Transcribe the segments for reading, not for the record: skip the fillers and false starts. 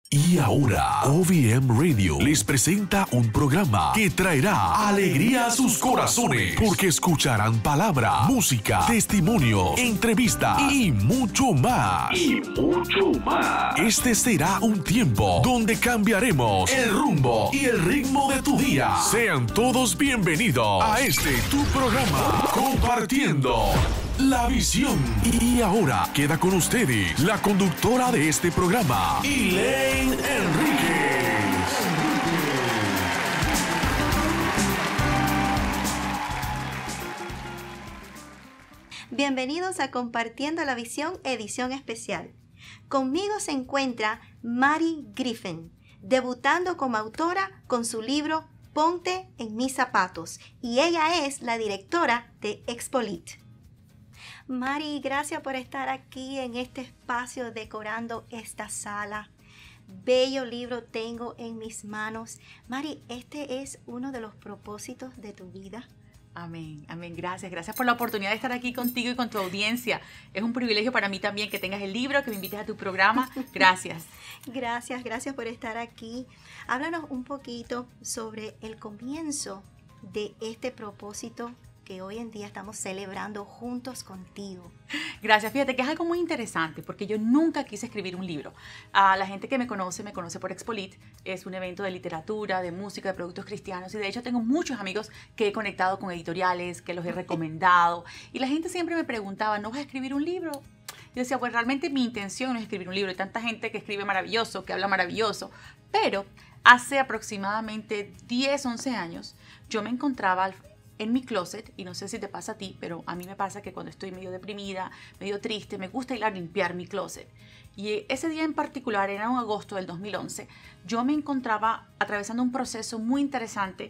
Y ahora, OVM Radio les presenta un programa que traerá alegría a sus corazones, porque escucharán palabra, música, testimonio, entrevista y mucho más. Este será un tiempo donde cambiaremos el rumbo y el ritmo de tu día. Sean todos bienvenidos a este tu programa, Compartiendo la Visión. Y ahora queda con ustedes la conductora de este programa, Elaine Enríquez. Bienvenidos a Compartiendo la Visión, edición especial. Conmigo se encuentra Mari Griffin, debutando como autora con su libro Ponte en mis zapatos, y ella es la directora de Expolit. Mari, gracias por estar aquí en este espacio decorando esta sala. Bello libro tengo en mis manos. Mari, este es uno de los propósitos de tu vida. Amén, amén. Gracias por la oportunidad de estar aquí contigo y con tu audiencia. Es un privilegio para mí también que tengas el libro, que me invites a tu programa. Gracias. Gracias por estar aquí. Háblanos un poquito sobre el comienzo de este propósito que hoy en día estamos celebrando juntos contigo. Gracias, fíjate que es algo muy interesante porque yo nunca quise escribir un libro. La gente que me conoce por Expolit. Es un evento de literatura, de música, de productos cristianos, y de hecho tengo muchos amigos que he conectado con editoriales, que los he recomendado, y la gente siempre me preguntaba, ¿no vas a escribir un libro? Yo decía, pues realmente mi intención no es escribir un libro. Hay tanta gente que escribe maravilloso, que habla maravilloso, pero hace aproximadamente 10, 11 años yo me encontraba en mi closet, y no sé si te pasa a ti, pero a mí me pasa que cuando estoy medio deprimida, medio triste, me gusta ir a limpiar mi closet. Y ese día en particular, era un agosto del 2011, yo me encontraba atravesando un proceso muy interesante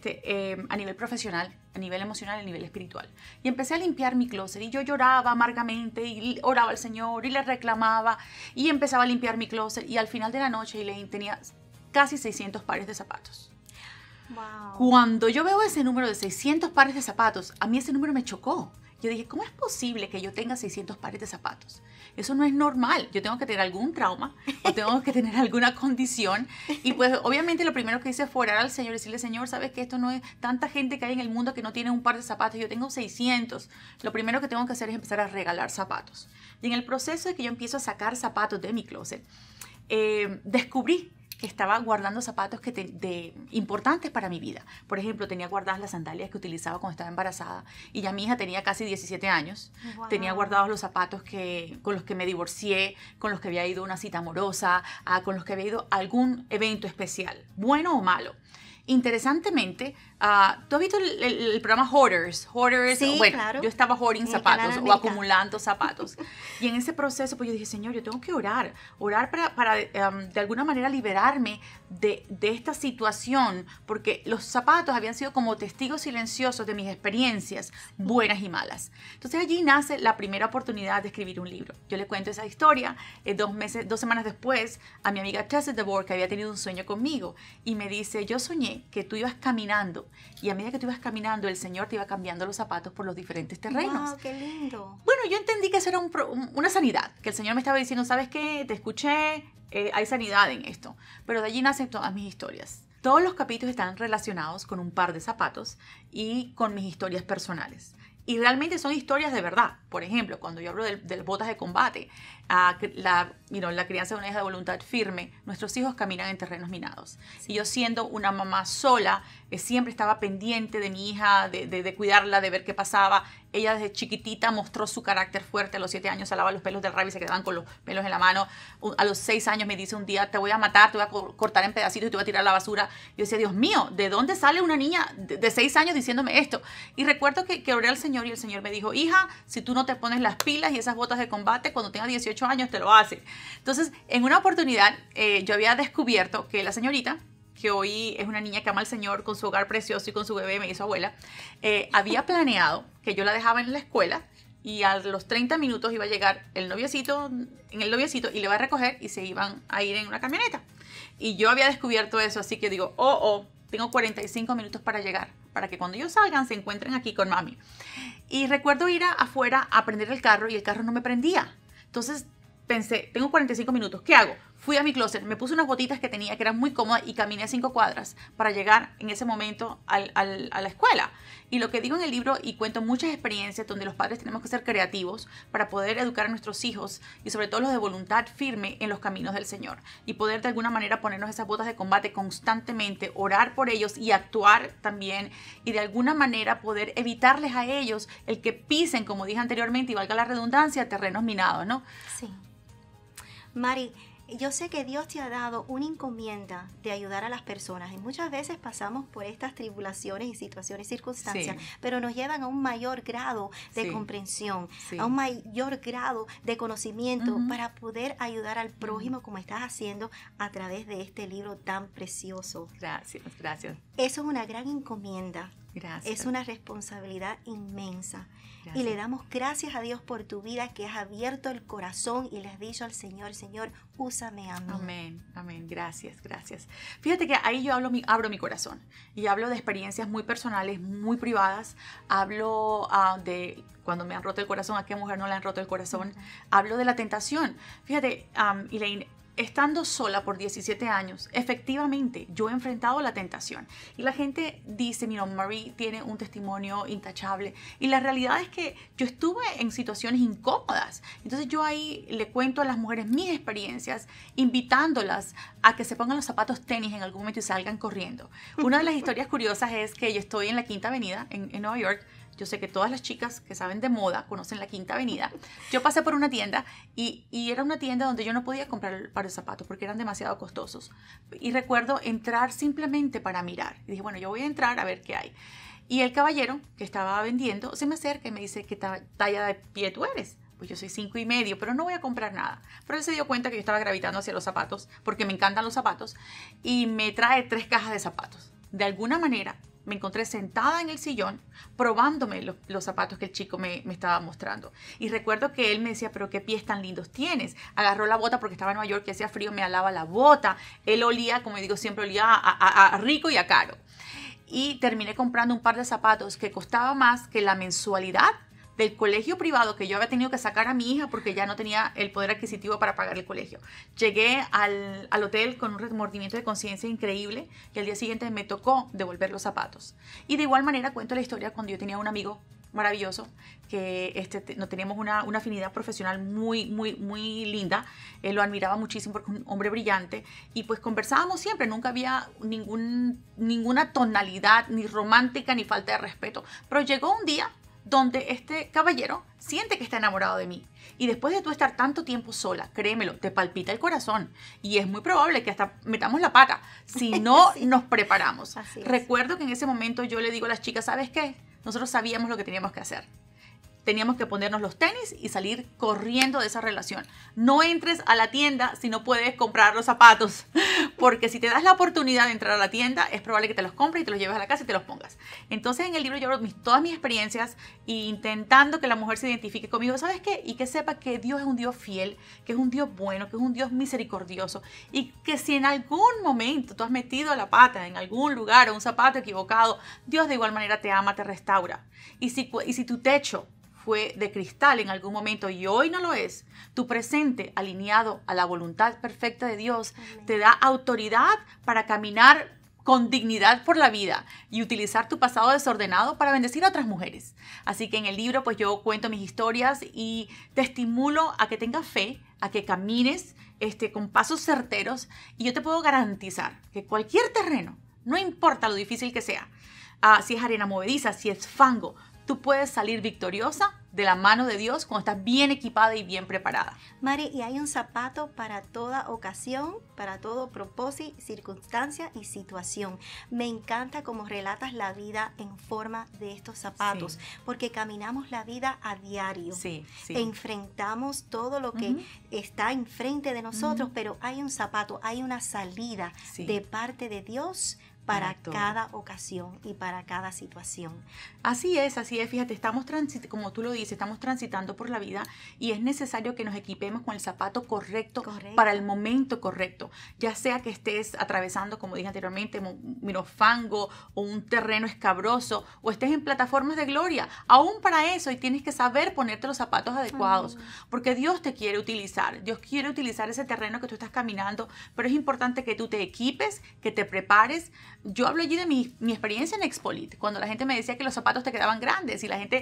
a nivel profesional, a nivel emocional y a nivel espiritual. Y empecé a limpiar mi closet y yo lloraba amargamente y oraba al Señor y le reclamaba y empezaba a limpiar mi closet, y al final de la noche Elaine tenía casi 600 pares de zapatos. Wow. Cuando yo veo ese número de 600 pares de zapatos, a mí ese número me chocó. Yo dije, ¿cómo es posible que yo tenga 600 pares de zapatos? Eso no es normal. Yo tengo que tener algún trauma o tengo que tener alguna condición. Y pues obviamente lo primero que hice fue orar al Señor y decirle, Señor, ¿sabes que esto no es tanta gente que hay en el mundo que no tiene un par de zapatos? Yo tengo 600. Lo primero que tengo que hacer es empezar a regalar zapatos. Y en el proceso de que yo empiezo a sacar zapatos de mi closet, descubrí que estaba guardando zapatos importantes para mi vida. Por ejemplo, tenía guardadas las sandalias que utilizaba cuando estaba embarazada, y ya mi hija tenía casi 17 años. Wow. Tenía guardados los zapatos con los que me divorcié, con los que había ido a una cita amorosa, con los que había ido a algún evento especial, bueno o malo. Interesantemente, ¿tú has visto el programa Hoarders? Sí, bueno, claro. Yo estaba hoarding zapatos o acumulando zapatos. Y en ese proceso, pues yo dije, Señor, yo tengo que orar para de alguna manera liberarme de esta situación, porque los zapatos habían sido como testigos silenciosos de mis experiencias, buenas y malas. Entonces allí nace la primera oportunidad de escribir un libro. Yo le cuento esa historia 2 semanas después a mi amiga Tessa DeBoer, que había tenido un sueño conmigo, y me dice, yo soñé que tú ibas caminando, y a medida que tú ibas caminando, el Señor te iba cambiando los zapatos por los diferentes terrenos. ¡Wow, qué lindo! Bueno, yo entendí que eso era una sanidad, que el Señor me estaba diciendo, ¿sabes qué? Te escuché, hay sanidad en esto. Pero de allí nacen todas mis historias. Todos los capítulos están relacionados con un par de zapatos y con mis historias personales. Y realmente son historias de verdad. Por ejemplo, cuando yo hablo de botas de combate, la crianza de una hija de voluntad firme, nuestros hijos caminan en terrenos minados. Sí. Y yo, siendo una mamá sola, siempre estaba pendiente de mi hija, de cuidarla, de ver qué pasaba. Ella desde chiquitita mostró su carácter fuerte. A los 7 años se lavaba los pelos del rabio y se quedaban con los pelos en la mano. A los 6 años me dice un día, te voy a matar, te voy a cortar en pedacitos y te voy a tirar a la basura. Yo decía, Dios mío, ¿de dónde sale una niña de 6 años diciéndome esto? Y recuerdo que oré al Señor, y el Señor me dijo, hija, si tú no te pones las pilas y esas botas de combate, cuando tengas 18 años te lo hace. Entonces, en una oportunidad, yo había descubierto que la señorita, que hoy es una niña que ama al Señor con su hogar precioso y con su bebé, me hizo abuela, había planeado que yo la dejaba en la escuela, y a los 30 minutos iba a llegar el noviecito y le iba a recoger y se iban a ir en una camioneta. Y yo había descubierto eso, así que digo, tengo 45 minutos para llegar, para que cuando ellos salgan se encuentren aquí con mami. Y recuerdo ir afuera a prender el carro, y el carro no me prendía. Entonces pensé, tengo 45 minutos, ¿qué hago? fui a mi closet, me puse unas botitas que tenía que eran muy cómodas y caminé 5 cuadras para llegar en ese momento a la escuela. Y lo que digo en el libro, y cuento muchas experiencias donde los padres tenemos que ser creativos para poder educar a nuestros hijos y sobre todo los de voluntad firme en los caminos del Señor y poder de alguna manera ponernos esas botas de combate constantemente, orar por ellos y actuar también y de alguna manera poder evitarles a ellos el que pisen, como dije anteriormente y valga la redundancia, terrenos minados, ¿no? Sí. Mari, yo sé que Dios te ha dado una encomienda de ayudar a las personas y muchas veces pasamos por estas tribulaciones y situaciones, circunstancias, Sí. pero nos llevan a un mayor grado de Sí. comprensión, Sí. a un mayor grado de conocimiento Ujú. para poder ayudar al prójimo como estás haciendo a través de este libro tan precioso. Gracias, gracias, Eso es una gran encomienda. gracias. Es una responsabilidad inmensa. Gracias. Y le damos gracias a Dios por tu vida, que has abierto el corazón y le has dicho al Señor, Señor, úsame a mí. Amén, amén, gracias, gracias. Fíjate que ahí yo abro mi corazón y hablo de experiencias muy personales, muy privadas. Hablo de cuando me han roto el corazón, a qué mujer no le han roto el corazón. Hablo de la tentación. Fíjate, Elaine, estando sola por 17 años, efectivamente, yo he enfrentado la tentación. Y la gente dice, mira, Marie tiene un testimonio intachable. Y la realidad es que yo estuve en situaciones incómodas. Entonces yo ahí le cuento a las mujeres mis experiencias, invitándolas a que se pongan los zapatos tenis en algún momento y salgan corriendo. Una de las historias curiosas es que yo estoy en la Quinta Avenida, en Nueva York. Yo sé que todas las chicas que saben de moda conocen la Quinta Avenida. Yo pasé por una tienda y era una tienda donde yo no podía comprar el par de zapatos porque eran demasiado costosos. Y recuerdo entrar simplemente para mirar. Y dije, bueno, yo voy a entrar a ver qué hay. Y el caballero que estaba vendiendo se me acerca y me dice, ¿qué talla de pie tú eres? Pues yo soy 5,5, pero no voy a comprar nada. Pero él se dio cuenta que yo estaba gravitando hacia los zapatos porque me encantan los zapatos y me trae 3 cajas de zapatos. De alguna manera, me encontré sentada en el sillón probándome los zapatos que el chico me estaba mostrando. Y recuerdo que él me decía, pero qué pies tan lindos tienes. Agarró la bota porque estaba en Nueva York y hacía frío, me alaba la bota. Él olía, como digo, siempre olía a rico y a caro. Y terminé comprando un par de zapatos que costaba más que la mensualidad del colegio privado que yo había tenido que sacar a mi hija porque ya no tenía el poder adquisitivo para pagar el colegio. Llegué al hotel con un remordimiento de conciencia increíble y al día siguiente me tocó devolver los zapatos. Y de igual manera cuento la historia cuando yo tenía un amigo maravilloso que no teníamos una afinidad profesional muy, muy, muy linda. Lo admiraba muchísimo porque es un hombre brillante y pues conversábamos siempre. Nunca había ninguna tonalidad ni romántica ni falta de respeto. Pero llegó un día donde este caballero siente que está enamorado de mí. Y después de tú estar tanto tiempo sola, créemelo, te palpita el corazón. Y es muy probable que hasta metamos la pata si no Sí. nos preparamos. Así es. Recuerdo que en ese momento yo le digo a las chicas, ¿sabes qué? Nosotros sabíamos lo que teníamos que hacer. Teníamos que ponernos los tenis y salir corriendo de esa relación. No entres a la tienda si no puedes comprar los zapatos, porque si te das la oportunidad de entrar a la tienda, es probable que te los compres y te los lleves a la casa y te los pongas. Entonces en el libro yo hablo todas mis experiencias e intentando que la mujer se identifique conmigo, ¿sabes qué? Y que sepa que Dios es un Dios fiel, que es un Dios bueno, que es un Dios misericordioso y que si en algún momento tú has metido la pata en algún lugar o un zapato equivocado, Dios de igual manera te ama, te restaura. Y si tu techo fue de cristal en algún momento y hoy no lo es, tu presente alineado a la voluntad perfecta de Dios Amén. te da autoridad para caminar con dignidad por la vida y utilizar tu pasado desordenado para bendecir a otras mujeres. Así que en el libro pues yo cuento mis historias y te estimulo a que tengas fe, a que camines con pasos certeros y yo te puedo garantizar que cualquier terreno, no importa lo difícil que sea, si es arena movediza, si es fango, tú puedes salir victoriosa de la mano de Dios cuando estás bien equipada y bien preparada. Mari, y hay un zapato para toda ocasión, para todo propósito, circunstancia y situación. Me encanta cómo relatas la vida en forma de estos zapatos, Sí. porque caminamos la vida a diario. Sí, sí. Enfrentamos todo lo que Ujú. está enfrente de nosotros, Ujú. pero hay un zapato, hay una salida Sí. de parte de Dios para Correcto. cada ocasión y para cada situación. Así es, fíjate, como tú lo dices, estamos transitando por la vida y es necesario que nos equipemos con el zapato correcto, para el momento correcto, ya sea que estés atravesando, como dije anteriormente, fango o un terreno escabroso o estés en plataformas de gloria, aún para eso, y tienes que saber ponerte los zapatos adecuados, porque Dios te quiere utilizar, Dios quiere utilizar ese terreno que tú estás caminando, pero es importante que tú te equipes, que te prepares. Yo hablo allí de mi experiencia en Expolit, cuando la gente me decía que los zapatos te quedaban grandes y la gente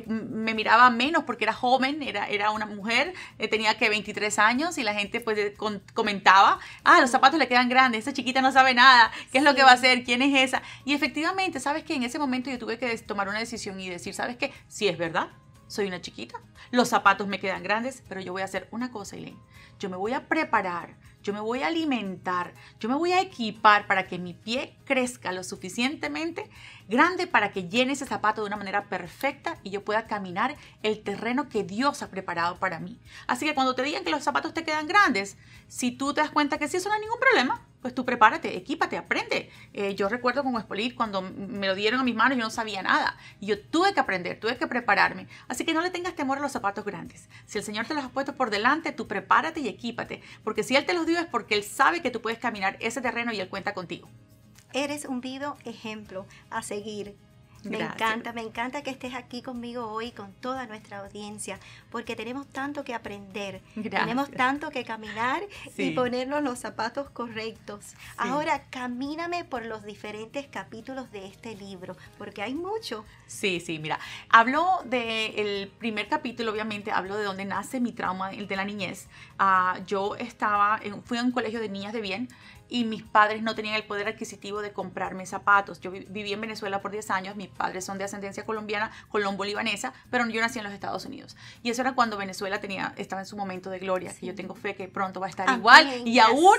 me miraba menos porque era joven, era una mujer, tenía que 23 años y la gente pues comentaba, los zapatos le quedan grandes, esa chiquita no sabe nada, ¿qué es lo que va a hacer? ¿Quién es esa? Y efectivamente, ¿sabes qué? En ese momento yo tuve que tomar una decisión y decir, ¿sabes qué? Sí, es verdad, soy una chiquita, los zapatos me quedan grandes, pero yo voy a hacer una cosa, Elaine, yo me voy a preparar, yo me voy a alimentar, yo me voy a equipar para que mi pie crezca lo suficientemente grande para que llene ese zapato de una manera perfecta y yo pueda caminar el terreno que Dios ha preparado para mí. Así que cuando te digan que los zapatos te quedan grandes, si tú te das cuenta que sí, eso no hay ningún problema, pues tú prepárate, equípate, aprende. Yo recuerdo con Expolit, cuando me lo dieron a mis manos, yo no sabía nada. Y yo tuve que aprender, tuve que prepararme. Así que no le tengas temor a los zapatos grandes. Si el Señor te los ha puesto por delante, tú prepárate y equípate. Porque si Él te los dio es porque Él sabe que tú puedes caminar ese terreno y Él cuenta contigo. Eres un vivo ejemplo a seguir. Gracias. Me encanta que estés aquí conmigo hoy, con toda nuestra audiencia, porque tenemos tanto que aprender, Gracias. tenemos tanto que caminar Sí. y ponernos los zapatos correctos. Sí. Ahora, camíname por los diferentes capítulos de este libro, porque hay mucho. Sí, mira, hablo del primer capítulo, obviamente, hablo de dónde nace mi trauma, el de la niñez. Yo fui a un colegio de niñas de bien y mis padres no tenían el poder adquisitivo de comprarme zapatos. Yo viví en Venezuela por 10 años, mis padres son de ascendencia colombiana, colombo-libanesa, pero yo nací en los Estados Unidos. Y eso era cuando Venezuela estaba en su momento de gloria, Sí. que yo tengo fe que pronto va a estar Amén, igual y yes. aún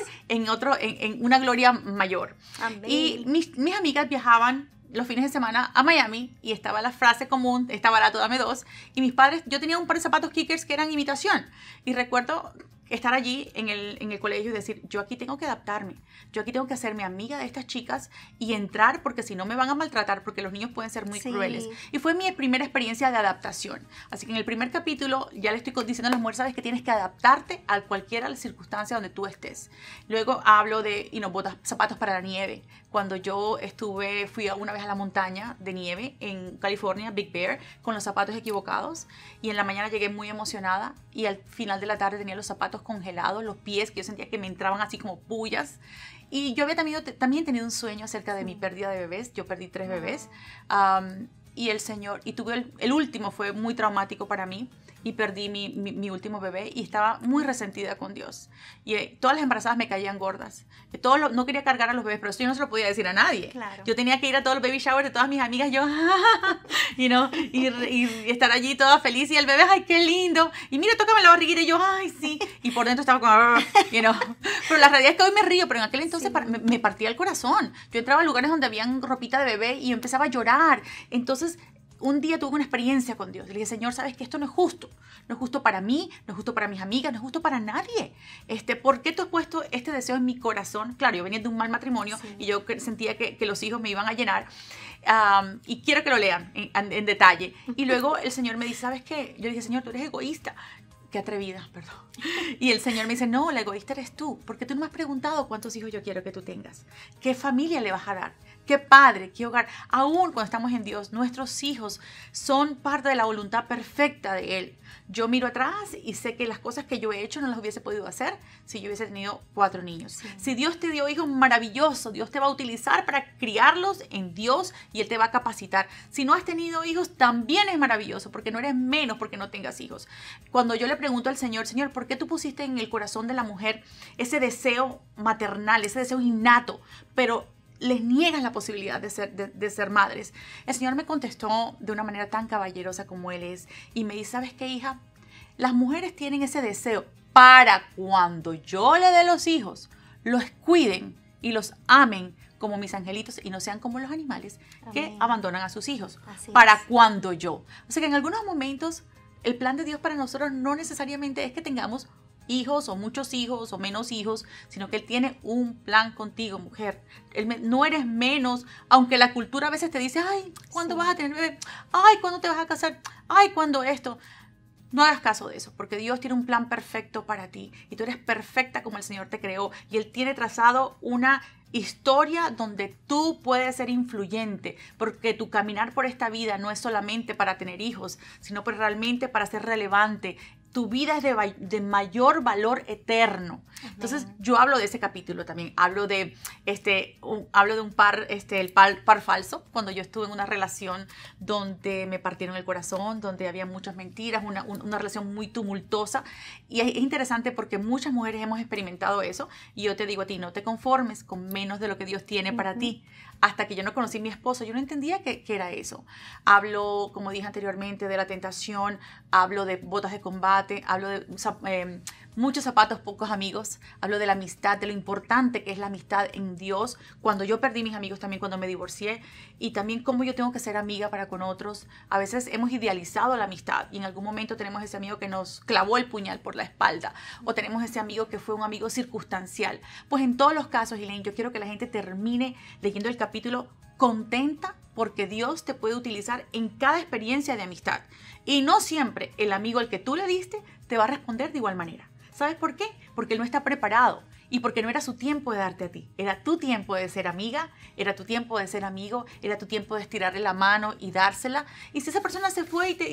en una gloria mayor. Amén. Y mis amigas viajaban los fines de semana a Miami y estaba la frase común, está barato, dame dos. Y mis padres, yo tenía un par de zapatos Kickers que eran imitación. Y recuerdo estar allí en el colegio y decir, yo aquí tengo que adaptarme, yo aquí tengo que hacerme amiga de estas chicas y entrar porque si no me van a maltratar, porque los niños pueden ser muy Sí. crueles. Y fue mi primera experiencia de adaptación. Así que en el primer capítulo ya le estoy diciendo a las mujeres, sabes que tienes que adaptarte a cualquiera circunstancia donde tú estés. Luego hablo de zapatos para la nieve. Cuando yo fui una vez a la montaña de nieve en California, Big Bear, con los zapatos equivocados y en la mañana llegué muy emocionada y al final de la tarde tenía los zapatos congelados, los pies que yo sentía que me entraban así como pullas. Y yo había también tenido un sueño acerca de mi pérdida de bebés. Yo perdí 3 bebés. Y tuve el último, fue muy traumático para mí. Y perdí mi último bebé y estaba muy resentida con Dios. Y todas las embarazadas me caían gordas. No quería cargar a los bebés, pero eso yo no se lo podía decir a nadie. Claro. Yo tenía que ir a todos los baby showers de todas mis amigas, y estar allí toda feliz. Y el bebé, ¡ay, qué lindo! Y mira, tócame la barriguita. Y yo, ¡ay, sí! Y por dentro estaba como, Pero la realidad es que hoy me río, pero en aquel entonces Sí. me partía el corazón. Yo entraba a lugares donde habían ropita de bebé y yo empezaba a llorar. Entonces, un día tuve una experiencia con Dios. Le dije, Señor, ¿sabes que esto no es justo? No es justo para mí, no es justo para mis amigas, no es justo para nadie. ¿Por qué tú has puesto este deseo en mi corazón? Claro, yo venía de un mal matrimonio Sí. y yo sentía que los hijos me iban a llenar. Y quiero que lo lean en detalle. Y luego el Señor me dice, ¿sabes qué? Yo le dije, Señor, tú eres egoísta. Qué atrevida, perdón. Y el Señor me dice, no, la egoísta eres tú, porque tú no me has preguntado cuántos hijos yo quiero que tú tengas. ¿Qué familia le vas a dar? ¿Qué padre? ¿Qué hogar? Aún cuando estamos en Dios, nuestros hijos son parte de la voluntad perfecta de Él. Yo miro atrás y sé que las cosas que yo he hecho no las hubiese podido hacer si yo hubiese tenido 4 niños. Sí. Si Dios te dio hijos, maravilloso. Dios te va a utilizar para criarlos en Dios y Él te va a capacitar. Si no has tenido hijos, también es maravilloso, porque no eres menos porque no tengas hijos. Cuando yo le pregunto al Señor, Señor, ¿por qué tú pusiste en el corazón de la mujer ese deseo maternal, ese deseo innato, pero les niegas la posibilidad de ser madres? El Señor me contestó de una manera tan caballerosa como Él es y me dice, ¿sabes qué, hija? Las mujeres tienen ese deseo para cuando yo le dé los hijos, los cuiden y los amen como mis angelitos y no sean como los animales que Amén. abandonan a sus hijos. Así Para es. cuando yo. O sea que en algunos momentos el plan de Dios para nosotros no necesariamente es que tengamos hijos o muchos hijos o menos hijos, sino que Él tiene un plan contigo, mujer. No eres menos, aunque la cultura a veces te dice, ay, ¿cuándo vas a tener bebé? Ay, ¿cuándo te vas a casar? Ay, ¿cuándo esto? No hagas caso de eso, porque Dios tiene un plan perfecto para ti y tú eres perfecta como el Señor te creó y Él tiene trazado una historia donde tú puedes ser influyente, porque tu caminar por esta vida no es solamente para tener hijos, sino realmente para ser relevante. Tu vida es de mayor valor eterno. Amén. Entonces, yo hablo de ese capítulo también. Hablo de un par, el par falso, cuando yo estuve en una relación donde me partieron el corazón, donde había muchas mentiras, una relación muy tumultuosa. Y es interesante porque muchas mujeres hemos experimentado eso. Y yo te digo a ti, no te conformes con menos de lo que Dios tiene para ti. Hasta que yo no conocí a mi esposo, yo no entendía qué era eso. Hablo, como dije anteriormente, de la tentación, hablo de botas de combate, hablo de muchos zapatos, pocos amigos, hablo de la amistad, de lo importante que es la amistad en Dios. Cuando yo perdí mis amigos también, cuando me divorcié, y también cómo yo tengo que ser amiga para con otros. A veces hemos idealizado la amistad y en algún momento tenemos ese amigo que nos clavó el puñal por la espalda, o tenemos ese amigo que fue un amigo circunstancial. Pues en todos los casos, Elaine, yo quiero que la gente termine leyendo el capítulo contenta, porque Dios te puede utilizar en cada experiencia de amistad. Y no siempre el amigo al que tú le diste te va a responder de igual manera. ¿Sabes por qué? Porque él no está preparado y porque no era su tiempo de darte a ti. Era tu tiempo de ser amiga, era tu tiempo de ser amigo, era tu tiempo de estirarle la mano y dársela. Y si esa persona se fue y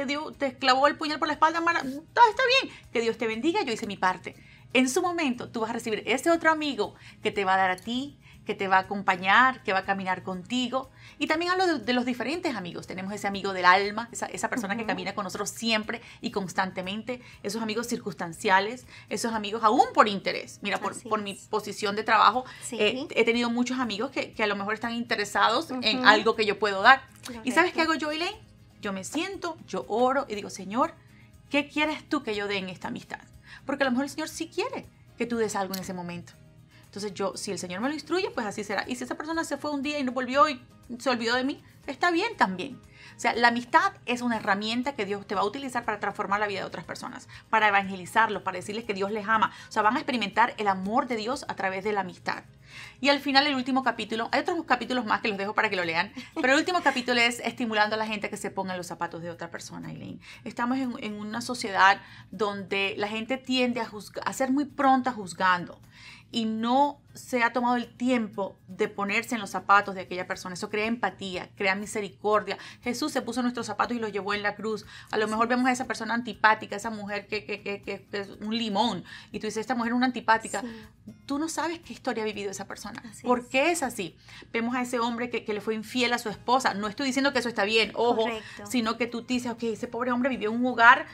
te clavó el puñal por la espalda, está bien, que Dios te bendiga, yo hice mi parte. En su momento tú vas a recibir ese otro amigo que te va a dar a ti, que te va a acompañar, que va a caminar contigo. Y también hablo de los diferentes amigos. Tenemos ese amigo del alma, esa persona que camina con nosotros siempre y constantemente, esos amigos circunstanciales, esos amigos aún por interés. Mira, por mi posición de trabajo, sí, he tenido muchos amigos que a lo mejor están interesados en algo que yo puedo dar. Correcto. ¿Y sabes qué hago yo, Elaine? Yo me siento, yo oro y digo, Señor, ¿qué quieres tú que yo dé en esta amistad? Porque a lo mejor el Señor sí quiere que tú des algo en ese momento. Entonces si el Señor me lo instruye, pues así será. Y si esa persona se fue un día y no volvió y se olvidó de mí, está bien también. O sea, la amistad es una herramienta que Dios te va a utilizar para transformar la vida de otras personas, para evangelizarlos, para decirles que Dios les ama. O sea, van a experimentar el amor de Dios a través de la amistad. Y al final, el último capítulo, hay otros capítulos más que los dejo para que lo lean, pero el último capítulo es estimulando a la gente a que se ponga en los zapatos de otra persona, Elaine. Estamos en una sociedad donde la gente tiende a ser muy pronta juzgando y no se ha tomado el tiempo de ponerse en los zapatos de aquella persona. Eso crea empatía, crea misericordia. Jesús se puso en nuestros zapatos y los llevó en la cruz. A lo mejor vemos a esa persona antipática, esa mujer que es un limón, y tú dices, esta mujer es una antipática. Sí. Tú no sabes qué historia ha vivido esa persona. ¿Por qué es así? Vemos a ese hombre que le fue infiel a su esposa. No estoy diciendo que eso está bien, ojo, correcto, sino que tú dices, ok, ese pobre hombre vivió en un hogar,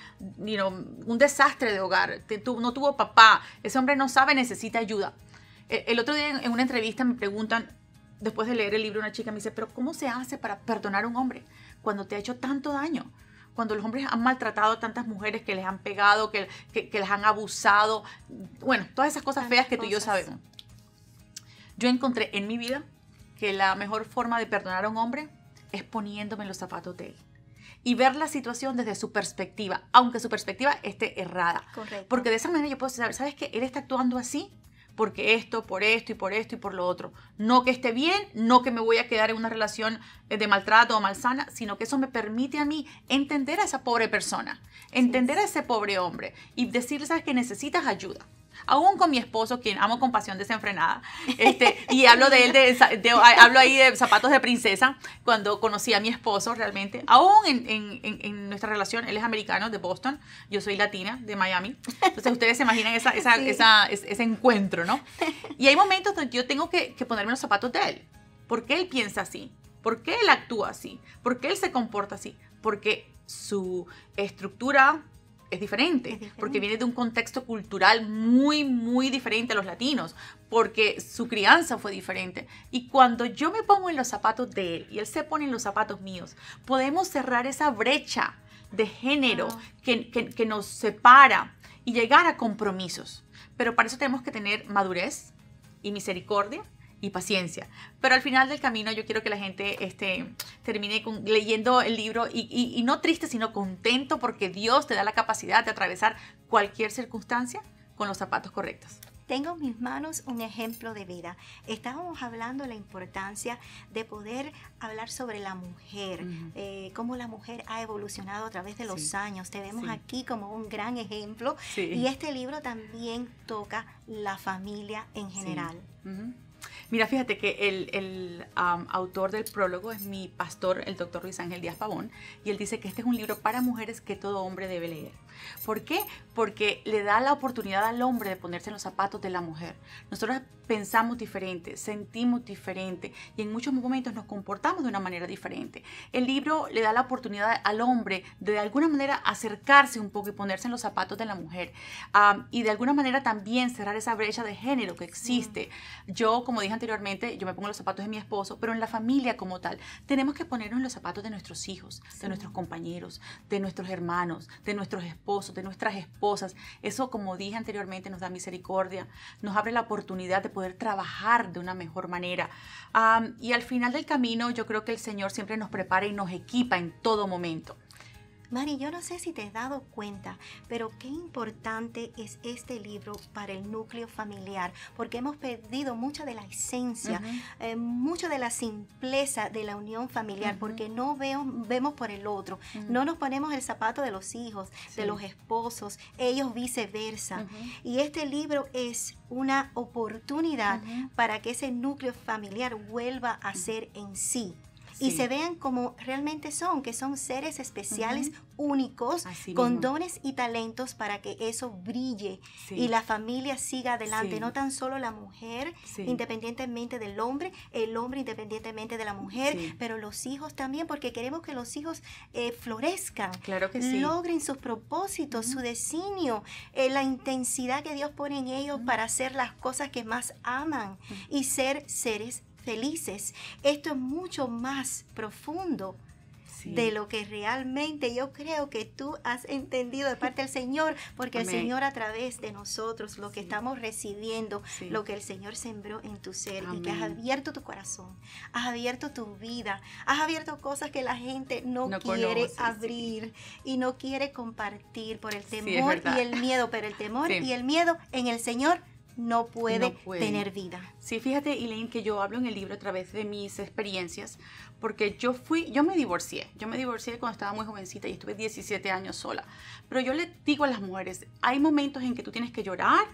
un desastre de hogar, no tuvo papá, ese hombre no sabe, necesita ayuda. El otro día en una entrevista me preguntan, después de leer el libro, una chica me dice, pero ¿cómo se hace para perdonar a un hombre cuando te ha hecho tanto daño? Cuando los hombres han maltratado a tantas mujeres, que les han pegado, que les han abusado, bueno, todas esas cosas feas que tú y yo sabemos. Yo encontré en mi vida que la mejor forma de perdonar a un hombre es poniéndome en los zapatos de él y ver la situación desde su perspectiva, aunque su perspectiva esté errada. Correcto. Porque de esa manera yo puedo saber, ¿sabes qué? Él está actuando así porque esto, por esto y por esto y por lo otro. No que esté bien, no que me voy a quedar en una relación de maltrato o malsana, sino que eso me permite a mí entender a esa pobre persona, entender a ese pobre hombre y decirle, ¿sabes que necesitas ayuda? Aún con mi esposo, quien amo con pasión desenfrenada, y hablo de él, hablo ahí de zapatos de princesa, cuando conocí a mi esposo realmente, aún en nuestra relación, él es americano, de Boston, yo soy latina, de Miami, entonces ustedes se imaginan ese encuentro, ¿no? Y hay momentos donde yo tengo que ponerme los zapatos de él. ¿Por qué él piensa así? ¿Por qué él actúa así? ¿Por qué él se comporta así? Porque su estructura es diferente, porque viene de un contexto cultural muy, muy diferente a los latinos, porque su crianza fue diferente. Y cuando yo me pongo en los zapatos de él y él se pone en los zapatos míos, podemos cerrar esa brecha de género que nos separa y llegar a compromisos. Pero para eso tenemos que tener madurez y misericordia y paciencia. Pero al final del camino yo quiero que la gente termine leyendo el libro y no triste, sino contento, porque Dios te da la capacidad de atravesar cualquier circunstancia con los zapatos correctos. Tengo en mis manos un ejemplo de vida. Estábamos hablando de la importancia de poder hablar sobre la mujer, cómo la mujer ha evolucionado a través de los años. Te vemos aquí como un gran ejemplo. Y este libro también toca la familia en general. Mira, fíjate que el autor del prólogo es mi pastor, el doctor Luis Ángel Díaz Pavón, y él dice que este es un libro para mujeres que todo hombre debe leer. ¿Por qué? Porque le da la oportunidad al hombre de ponerse en los zapatos de la mujer. Nosotros pensamos diferente, sentimos diferente y en muchos momentos nos comportamos de una manera diferente. El libro le da la oportunidad al hombre de alguna manera acercarse un poco y ponerse en los zapatos de la mujer, y de alguna manera también cerrar esa brecha de género que existe. Yo, como dije anteriormente, yo me pongo los zapatos de mi esposo, pero en la familia como tal tenemos que ponernos en los zapatos de nuestros hijos, de nuestros compañeros, de nuestros hermanos, de nuestros esposos, de nuestras esposas. Eso, como dije anteriormente, nos da misericordia, nos abre la oportunidad de poder trabajar de una mejor manera. Y al final del camino, yo creo que el Señor siempre nos prepara y nos equipa en todo momento. Mari, yo no sé si te has dado cuenta, pero qué importante es este libro para el núcleo familiar, porque hemos perdido mucha de la esencia, mucho de la simpleza de la unión familiar, porque no vemos por el otro, no nos ponemos el zapato de los hijos, de los esposos, ellos viceversa. Y este libro es una oportunidad para que ese núcleo familiar vuelva a ser en sí. Y se vean como realmente son, que son seres especiales, únicos, con dones y talentos para que eso brille y la familia siga adelante. No tan solo la mujer independientemente del hombre, el hombre independientemente de la mujer, pero los hijos también, porque queremos que los hijos florezcan, logren sus propósitos, su designio, la intensidad que Dios pone en ellos para hacer las cosas que más aman y ser seres felices. Esto es mucho más profundo de lo que realmente yo creo que tú has entendido de parte del Señor, porque el Señor a través de nosotros, lo que estamos recibiendo, lo que el Señor sembró en tu ser, y que has abierto tu corazón, has abierto tu vida, has abierto cosas que la gente no quiere abrir y no quiere compartir por el temor y el miedo, pero el temor y el miedo en el Señor no puede tener vida. Sí, fíjate, Elaine, que yo hablo en el libro a través de mis experiencias, porque yo me divorcié cuando estaba muy jovencita y estuve 17 años sola, pero yo le digo a las mujeres, hay momentos en que tú tienes que llorar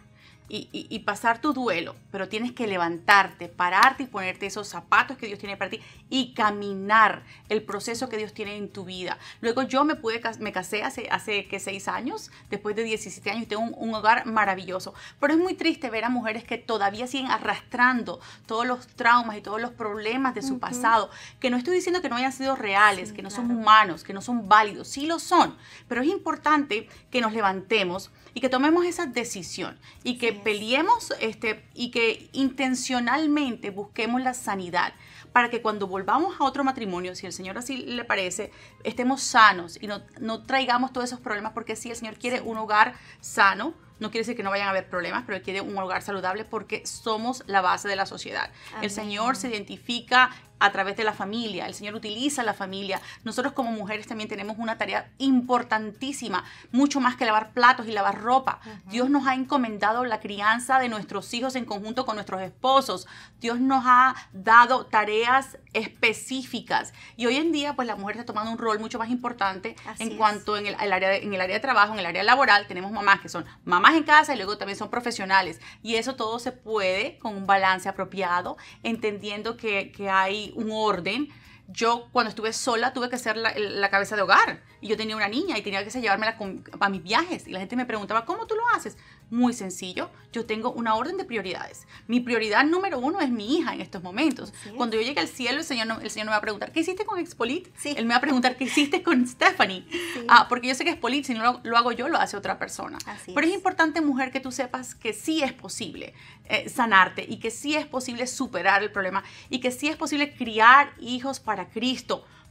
y pasar tu duelo, pero tienes que levantarte, pararte y ponerte esos zapatos que Dios tiene para ti y caminar el proceso que Dios tiene en tu vida. Luego yo me casé hace 6 años, después de 17 años, y tengo un hogar maravilloso. Pero es muy triste ver a mujeres que todavía siguen arrastrando todos los traumas y todos los problemas de su pasado, que no estoy diciendo que no hayan sido reales, que no son humanos, que no son válidos, sí lo son, pero es importante que nos levantemos y que tomemos esa decisión y que peleemos y que intencionalmente busquemos la sanidad para que cuando volvamos a otro matrimonio, si el Señor así le parece, estemos sanos y no traigamos todos esos problemas, porque si el Señor quiere un hogar sano, no quiere decir que no vayan a haber problemas, pero Él quiere un hogar saludable porque somos la base de la sociedad. Amén. El Señor se identifica a través de la familia, el Señor utiliza la familia. Nosotros como mujeres también tenemos una tarea importantísima, mucho más que lavar platos y lavar ropa. Dios nos ha encomendado la crianza de nuestros hijos en conjunto con nuestros esposos. Dios nos ha dado tareas específicas y hoy en día pues la mujer está tomando un rol mucho más importante en cuanto en el área de trabajo, en el área laboral. Tenemos mamás que son mamás en casa y luego también son profesionales, y eso todo se puede con un balance apropiado, entendiendo que hay un orden. Yo cuando estuve sola tuve que ser la cabeza de hogar y yo tenía una niña y tenía que llevármela a mis viajes y la gente me preguntaba, ¿cómo tú lo haces? Muy sencillo, yo tengo una orden de prioridades. Mi prioridad número 1 es mi hija en estos momentos. Cuando yo llegue al cielo, el Señor no me va a preguntar, ¿qué hiciste con Expolit? Él me va a preguntar, ¿qué hiciste con Stephanie? Porque yo sé que Expolit, si no lo hago yo, lo hace otra persona. Pero es importante, mujer, que tú sepas que sí es posible sanarte y que sí es posible superar el problema y que sí es posible criar hijos para Cristo.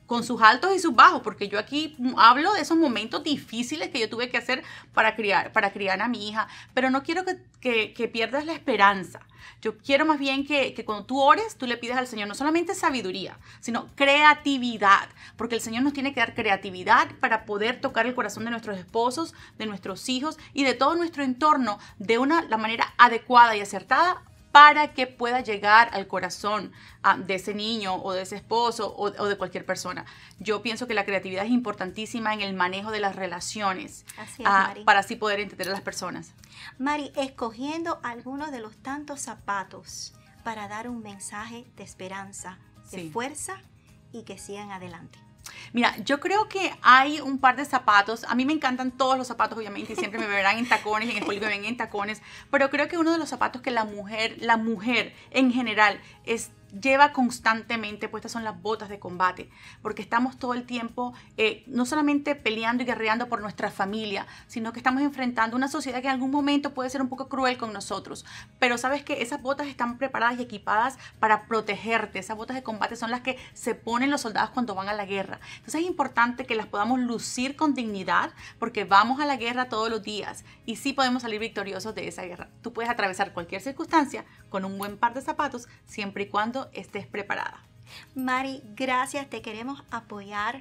con sus altos y sus bajos, porque yo aquí hablo de esos momentos difíciles que yo tuve que hacer para criar a mi hija, pero no quiero que pierdas la esperanza. Yo quiero más bien que cuando tú ores, tú le pides al Señor no solamente sabiduría, sino creatividad, porque el Señor nos tiene que dar creatividad para poder tocar el corazón de nuestros esposos, de nuestros hijos y de todo nuestro entorno de la manera adecuada y acertada, para que pueda llegar al corazón de ese niño o de ese esposo o de cualquier persona. Yo pienso que la creatividad es importantísima en el manejo de las relaciones. Así es, Mari. Para así poder entender a las personas. Mari, escogiendo algunos de los tantos zapatos para dar un mensaje de esperanza, de fuerza y que sigan adelante. Mira, yo creo que hay un par de zapatos. A mí me encantan todos los zapatos, obviamente, y siempre me verán en tacones, en el público me ven en tacones. Pero creo que uno de los zapatos que la mujer en general lleva constantemente puestas son las botas de combate, porque estamos todo el tiempo no solamente peleando y guerreando por nuestra familia, sino que estamos enfrentando una sociedad que en algún momento puede ser un poco cruel con nosotros, pero sabes que esas botas están preparadas y equipadas para protegerte. Esas botas de combate son las que se ponen los soldados cuando van a la guerra. Entonces es importante que las podamos lucir con dignidad, porque vamos a la guerra todos los días y sí podemos salir victoriosos de esa guerra. Tú puedes atravesar cualquier circunstancia con un buen par de zapatos, siempre y cuando estés preparada. Mari, gracias, te queremos apoyar,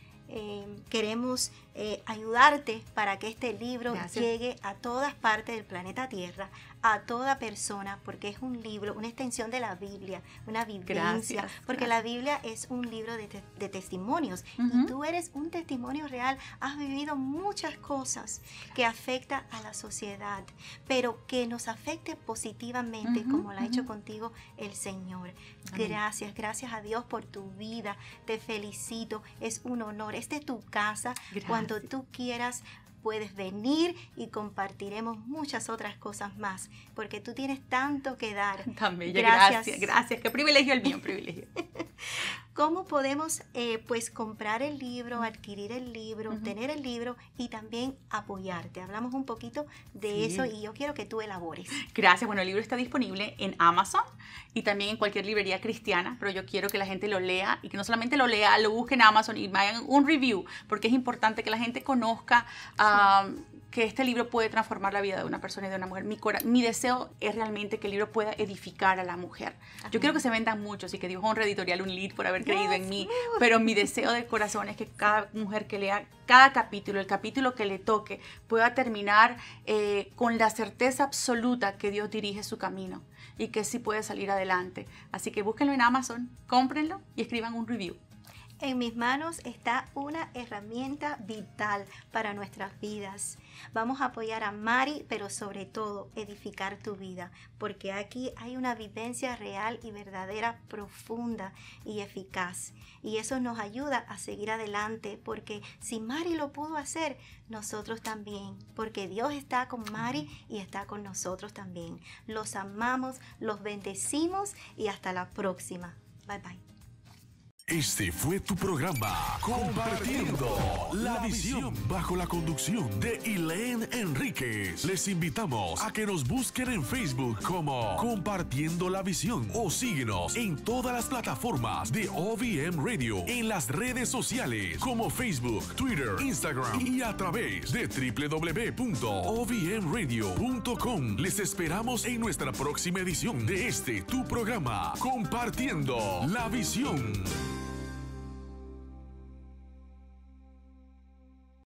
queremos ayudarte para que este libro llegue a todas partes del planeta Tierra, a toda persona, porque es un libro, una extensión de la Biblia, una vivencia, porque la Biblia es un libro de testimonios, y tú eres un testimonio real, has vivido muchas cosas que afectan a la sociedad, pero que nos afecte positivamente, como lo ha hecho contigo el Señor. Gracias, gracias a Dios por tu vida, te felicito, es un honor, esta es tu casa. Cuando tú quieras puedes venir y compartiremos muchas otras cosas más, porque tú tienes tanto que dar. Tan bella, gracias. Qué privilegio el mío, privilegio. ¿Cómo podemos pues comprar el libro, adquirir el libro, tener el libro y también apoyarte? Hablamos un poquito de eso y yo quiero que tú elabores. Gracias. Bueno, el libro está disponible en Amazon y también en cualquier librería cristiana, pero yo quiero que la gente lo lea y que no solamente lo lea, lo busque en Amazon y hagan un review, porque es importante que la gente conozca que este libro puede transformar la vida de una persona y de una mujer. Mi deseo es realmente que el libro pueda edificar a la mujer. Yo quiero que se vendan muchos y que Dios honre Editorial Unlit por haber creído en mí, pero mi deseo de corazón es que cada mujer que lea cada capítulo, el capítulo que le toque, pueda terminar con la certeza absoluta que Dios dirige su camino y que sí puede salir adelante. Así que búsquenlo en Amazon, cómprenlo y escriban un review. En mis manos está una herramienta vital para nuestras vidas. Vamos a apoyar a Mari, pero sobre todo edificar tu vida, porque aquí hay una vivencia real y verdadera, profunda y eficaz. Y eso nos ayuda a seguir adelante, porque si Mari lo pudo hacer, nosotros también, porque Dios está con Mari y está con nosotros también. Los amamos, los bendecimos y hasta la próxima. Bye bye. Este fue tu programa Compartiendo la Visión, bajo la conducción de Elaine Enríquez. Les invitamos a que nos busquen en Facebook como Compartiendo la Visión o síguenos en todas las plataformas de OVM Radio, en las redes sociales como Facebook, Twitter, Instagram y a través de www.ovmradio.com. Les esperamos en nuestra próxima edición de tu programa Compartiendo la Visión.